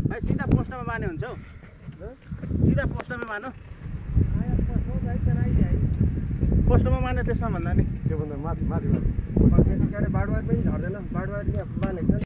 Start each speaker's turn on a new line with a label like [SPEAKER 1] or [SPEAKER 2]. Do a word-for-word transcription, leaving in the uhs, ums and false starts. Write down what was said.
[SPEAKER 1] भाइ सिधा पोस्टमा माने हुन्छ हौ सिधा पोस्टमा मानो पोस्टमा माने त्यसमा भन्दा नि
[SPEAKER 2] त्योभन्दा माथि माथि माथि
[SPEAKER 3] बाडवार पनि झर्दैन बाडवार यहाँ मानेको छ